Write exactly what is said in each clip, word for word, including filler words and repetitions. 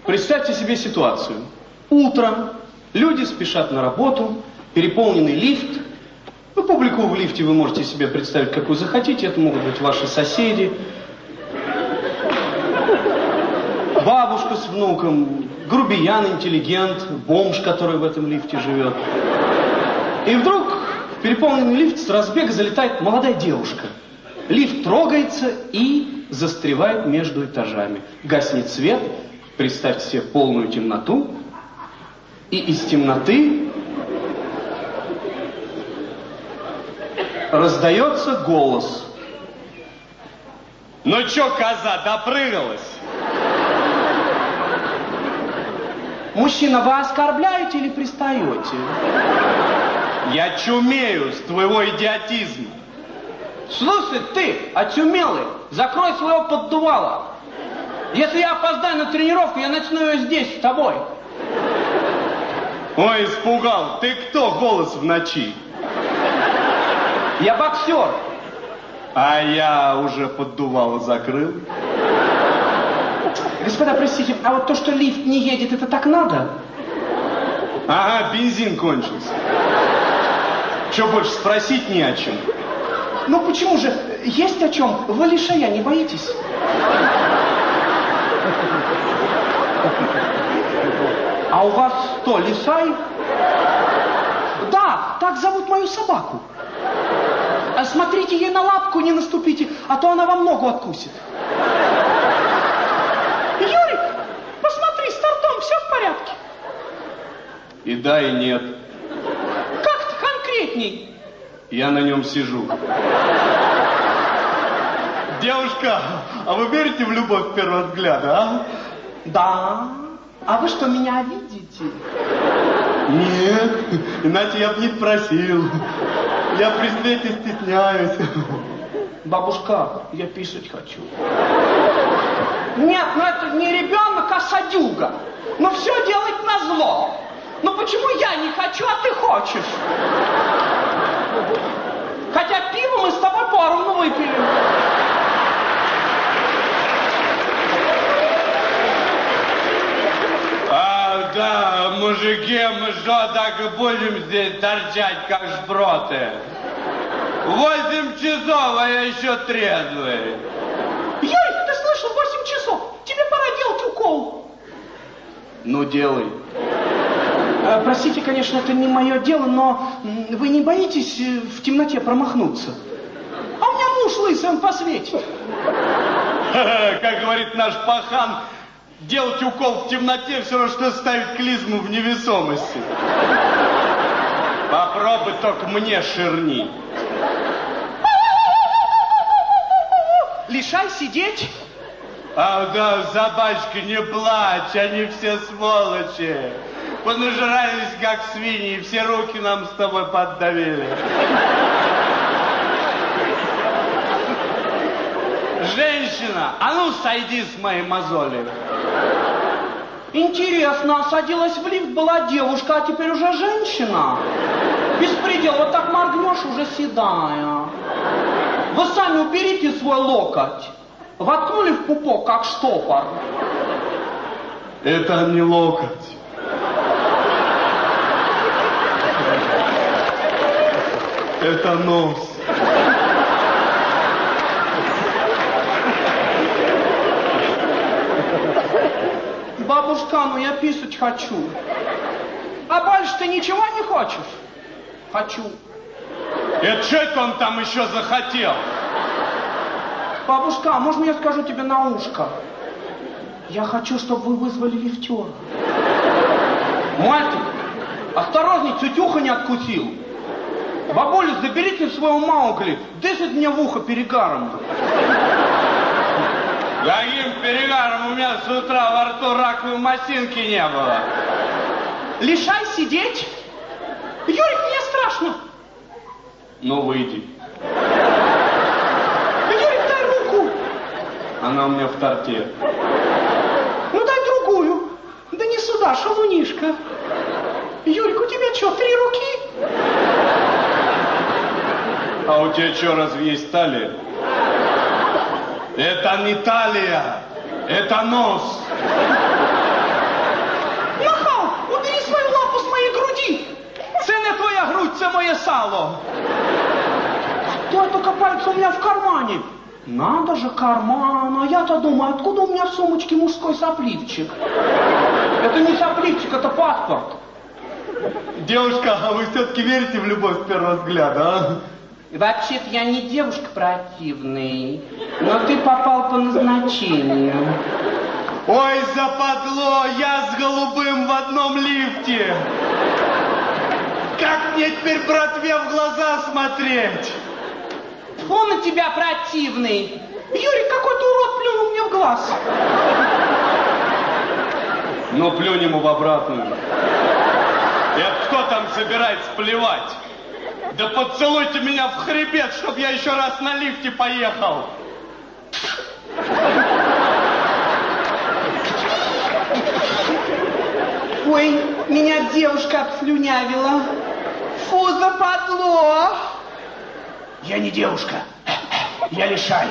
Представьте себе ситуацию. Утро, люди спешат на работу, переполненный лифт. Ну, публику в лифте вы можете себе представить, какую захотите. Это могут быть ваши соседи, бабушка с внуком, грубиян, интеллигент, бомж, который в этом лифте живет. И вдруг в переполненный лифт с разбега залетает молодая девушка. Лифт трогается и застревает между этажами. Гаснет свет, представьте себе полную темноту, и из темноты раздается голос. Ну чё, коза, допрыгалась? Мужчина, вы оскорбляете или пристаете? Я чумею с твоего идиотизма. Слушай, ты, очумелый, закрой своего поддувала. Если я опоздаю на тренировку, я начну ее здесь, с тобой. Ой, испугал. Ты кто, голос в ночи? Я боксер. А я уже поддувало закрыл. Господа, простите, а вот то, что лифт не едет, это так надо? Ага, бензин кончился. Что больше спросить не о чем? Ну почему же? Есть о чем. Вы лишая не боитесь? А у вас что, лишай? Да, так зовут мою собаку. А смотрите, ей на лапку не наступите, а то она вам ногу откусит. Юрик, посмотри, с тортом все в порядке? И да, и нет. Как-то конкретней. Я на нем сижу. Девушка, а вы верите в любовь с первого взгляда, а? Да. А вы что, меня видите? Нет, иначе я бы не спросил. Я при свете стесняюсь. Бабушка, я писать хочу. Нет, ну это не ребенок, а садюга. Ну все делать назло. Ну почему я не хочу, а ты хочешь? Хотя пиво мы с тобой поровну выпили. А, да, мужики, мы что, так и будем здесь торчать, как шпроты? Восемь часов, а я еще трезвый. Юрик, ты слышал, восемь часов. Тебе пора делать укол. Ну, делай. А, простите, конечно, это не мое дело, но вы не боитесь в темноте промахнуться? А у меня муж лысый, он посветит. Как говорит наш пахан, делать укол в темноте все равно, что ставить клизму в невесомости. Попробуй только мне ширни. Лишай сидеть. А, да, собачка, не плачь, они все сволочи. Понажрались, как свиньи, и все руки нам с тобой поддавили. Женщина, а ну сойди с моей мозоли. Интересно, садилась в лифт, была девушка, а теперь уже женщина? Беспредел, вот так моргнешь, уже седая. Вы сами уберите свой локоть. Воткнули в пупок, как штопор. Это не локоть. Это нос. Бабушка, ну я писать хочу. А больше ты ничего не хочешь? Хочу. Это что это он там еще захотел? Бабушка, можно я скажу тебе на ушко? Я хочу, чтобы вы вызвали лифтера. Мальчик, осторожней, тетюха не откусил. Бабуля, заберите своего Маугли, дышит мне в ухо перегаром. Каким перегаром? У меня с утра во рту раковой маслинки не было. Лишай сидеть. Юрик, мне страшно. Ну, выйди. Юрик, дай руку. Она у меня в торте. Ну, дай другую. Да не сюда, шалунишка. Юрик, у тебя что, три руки? А у тебя что, разве есть талия? Это не талия, это нос. Ой, только пальцы у меня в кармане. Надо же, карман. А я-то думаю, откуда у меня в сумочке мужской сопливчик? Это не сопливчик, это паспорт. Девушка, а вы все-таки верите в любовь с первого взгляда, а? Вообще-то я не девушка противный, но ты попал по назначению. Ой, западло, я с голубым в одном лифте. Как мне теперь братве в глаза смотреть? Фу на тебя, противный. Юрий, какой-то урод плюнул мне в глаз. Ну, плюнь ему в обратную. Это кто там собирается плевать? Да поцелуйте меня в хребет, чтоб я еще раз на лифте поехал. Ой, меня девушка обслюнявила. Фу, западло. Я не девушка, я лишай.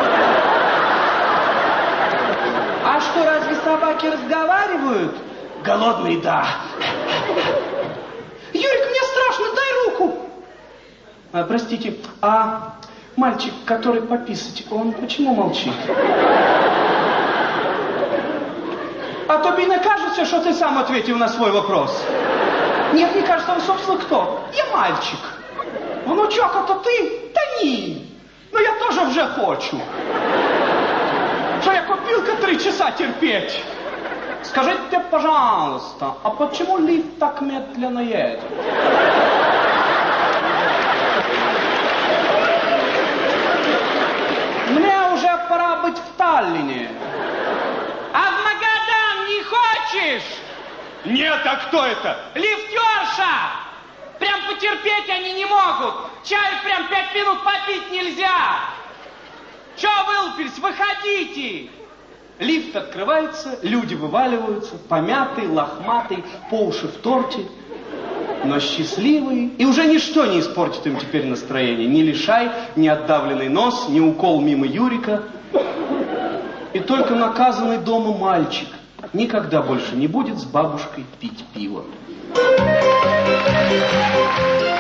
А что, разве собаки разговаривают? Голодные, да. Юрик, мне страшно, дай руку. А, простите, а мальчик, который пописать, он почему молчит? А то мне кажется, что ты сам ответил на свой вопрос. Нет, мне кажется, он, собственно, кто? Я мальчик. Внучок, это ты? Да не. Но я тоже уже хочу. Что я купил-ка три часа терпеть? Скажите, пожалуйста, а почему лифт так медленно едет? Мне уже пора быть в Таллине. А в Магадан не хочешь? Нет, а кто это? Лифтерша! Прям потерпеть они не могут. Чаю прям пять минут попить нельзя. Че вылупились? Выходите! Лифт открывается, люди вываливаются, помятые, лохматые, по уши в торте, но счастливые. И уже ничто не испортит им теперь настроение. Ни лишай, ни отдавленный нос, ни укол мимо Юрика. И только наказанный дома мальчик никогда больше не будет с бабушкой пить пиво.